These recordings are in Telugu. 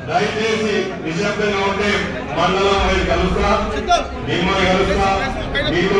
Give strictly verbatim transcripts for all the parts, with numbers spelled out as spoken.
దయచేసి నిశ్శబ్దంగా ఉంటే మండలం వైపు కలుస్తా మిమ్మల్ని కలుస్తా మీతో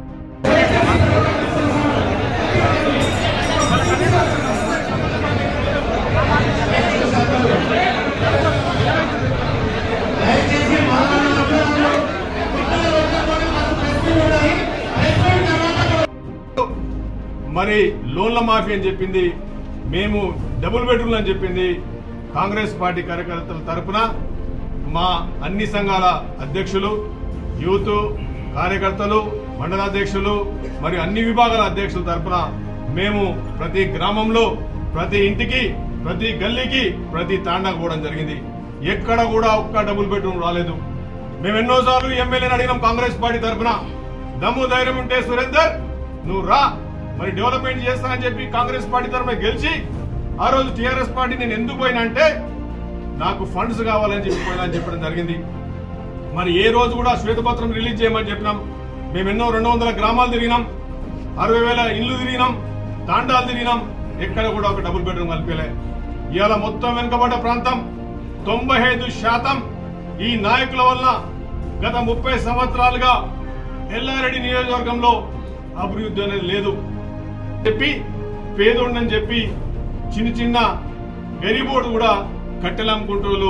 మరి లోన్ల మాఫీ అని చెప్పింది, మేము డబుల్ బెడ్రూమ్ అని చెప్పింది. కాంగ్రెస్ పార్టీ కార్యకర్తల తరపున మా అన్ని సంఘాల అధ్యక్షులు, యూత్ కార్యకర్తలు, మండలాధ్యక్షులు మరియు అన్ని విభాగాల అధ్యక్షుల తరపున మేము ప్రతి గ్రామంలో, ప్రతి ఇంటికి, ప్రతి గల్లీకి, ప్రతి తాండాకు పోవడం జరిగింది. ఎక్కడ కూడా ఒక్క డబుల్ బెడ్రూమ్ రాలేదు. మేము ఎన్నోసార్లు ఎమ్మెల్యేని అడిగినాం కాంగ్రెస్ పార్టీ తరఫున, దమ్ము ధైర్యం ఉంటే సురేందర్ నువ్వు రా, మరి డెవలప్మెంట్ చేస్తా అని చెప్పి కాంగ్రెస్ పార్టీ తరఫున గెలిచి ఆ రోజు టీఆర్ఎస్ పార్టీ నేను ఎందుకు పోయినా అంటే నాకు ఫండ్స్ కావాలని చెప్పి పోయినా అని చెప్పడం జరిగింది. మరి ఏ రోజు కూడా శ్వేతపత్రం రిలీజ్ చేయమని చెప్పినాం. మేము ఎన్నో రెండు వందల గ్రామాలు తిరిగినాం, అరవై వేల ఇళ్లు తిరిగినాం, తాండాలు తిరిగినాం, ఎక్కడ కూడా ఒక డబుల్ బెడ్రూమ్ కలిపేలే. ఇవాళ మొత్తం వెనుకబడ్డ ప్రాంతం తొంభై ఐదు శాతం ఈ నాయకుల వల్ల గత ముప్పై సంవత్సరాలుగా ఎల్లారెడ్డి నియోజకవర్గంలో అభివృద్ధి అనేది లేదు చెప్పి పేదోడని చెప్పి చిన్న చిన్న గరీబోడు కూడా కట్టెలమ్ముకుంటూ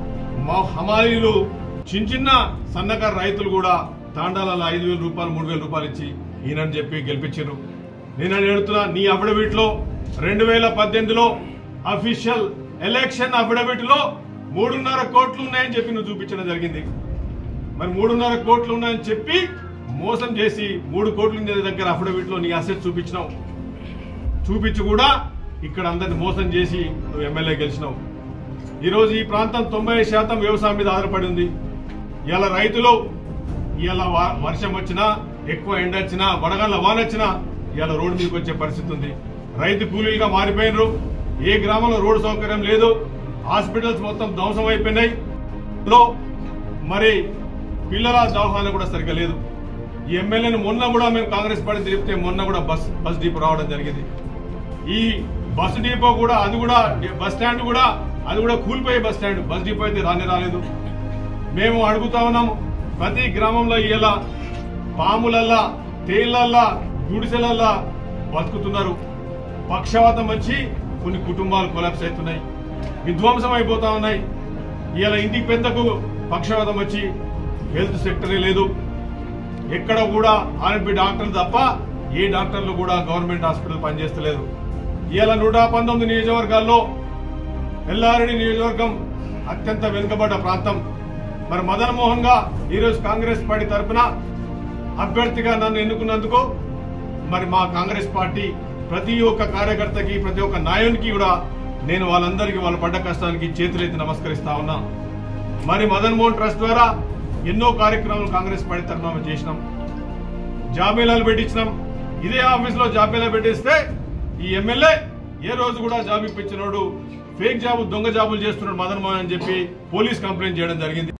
హమాలీలు చిన్న చిన్న సన్నకారు రైతులు కూడా తాండాలలో ఐదు వేల రూపాయలు మూడు వేల రూపాయలు ఇచ్చి ఈయనని చెప్పి గెలిపించారు. నేను అడుగుతున్నా, నీ అఫిడవిట్ లో రెండు వేల పద్దెనిమిదిలో అఫీషియల్ ఎలక్షన్ అఫిడవిట్ లో మూడున్నర కోట్లు ఉన్నాయని చెప్పి నువ్వు చూపించడం జరిగింది. మరి మూడున్నర కోట్లు ఉన్నాయని చెప్పి మోసం చేసి మూడు కోట్ల దగ్గర అఫిడవిట్ లో నీ అసెట్ చూపించినావు. చూపించి కూడా ఇక్కడ అందరిని మోసం చేసి నువ్వు ఎమ్మెల్యే గెలిచినావు. ఈరోజు ఈ ప్రాంతం తొంభై శాతం వ్యవసాయం మీద ఆధారపడి ఉంది. ఇలా రైతులు ఇలా వర్షం వచ్చినా, ఎక్కువ ఎండ వచ్చినా, వడగళ్ళ వాన వచ్చినా ఇలా రోడ్డు మీదకి వచ్చే పరిస్థితి ఉంది. రైతు కూలీలుగా మారిపోయినరు. ఏ గ్రామంలో రోడ్డు సౌకర్యం లేదు. హాస్పిటల్స్ మొత్తం ధ్వంసం అయిపోయినాయి. మరి పిల్లల దవాఖాన కూడా సరిగ్గా లేదు. ఈ ఎమ్మెల్యేను మొన్న కూడా మేము కాంగ్రెస్ పార్టీ తిరిగితే మొన్న కూడా బస్ బస్ డిపో రావడం జరిగింది. ఈ బస్ డిపో కూడా అది కూడా బస్ స్టాండ్ కూడా అది కూడా కూలిపోయే బస్ స్టాండ్, బస్ డిపో అయితే రానే రాలేదు. మేము అడుగుతా ఉన్నాము, ప్రతి గ్రామంలో ఇలా పాములల్లా, తేళ్లల్లా, గుడిసెలల్లా బతుకుతున్నారు. పక్షవాతం వచ్చి కొన్ని కుటుంబాలు కొలాప్స్ అవుతున్నాయి, విధ్వంసం అయిపోతా ఉన్నాయి. ఇలా ఇంటికి పెద్దకు పక్షవాతం వచ్చి హెల్త్ సెక్టరే లేదు. ఎక్కడ కూడా ఆర్ఎంపీ డాక్టర్లు తప్ప ఏ డాక్టర్లు కూడా గవర్నమెంట్ హాస్పిటల్ పనిచేస్తలేదు. ఇలా నూట పంతొమ్మిది నియోజకవర్గాల్లో ఎల్లారెడ్డి నియోజకవర్గం అత్యంత వెనుకబడ్డ ప్రాంతం. మరి మదన్ మోహన్ గా ఈరోజు కాంగ్రెస్ పార్టీ తరఫున అభ్యర్థిగా నన్ను ఎన్నుకున్నందుకు మరి మా కాంగ్రెస్ పార్టీ ప్రతి ఒక్క కార్యకర్తకి, ప్రతి ఒక్క నాయకునికి కూడా నేను వాళ్ళందరికీ వాళ్ళ పడ్డ కష్టానికి చేతులెత్తి నమస్కరిస్తా ఉన్నా. మరి మదన్ మోహన్ ట్రస్ట్ ద్వారా ఎన్నో కార్యక్రమాలు కాంగ్రెస్ పార్టీ తరఫున చేసినాం. జాబీలాలు పెట్టించినాం. ఇదే ఆఫీస్ లో జాబీలా పెట్టిస్తే ఈ ఎమ్మెల్యే ఏ రోజు కూడా జాబ్ ఇప్పించినోడు ఫేక్ జాబులు, దొంగ జాబులు చేస్తున్నాడు మదన్ మోహన్ అని చెప్పి పోలీస్ కంప్లైంట్ చేయడం జరిగింది.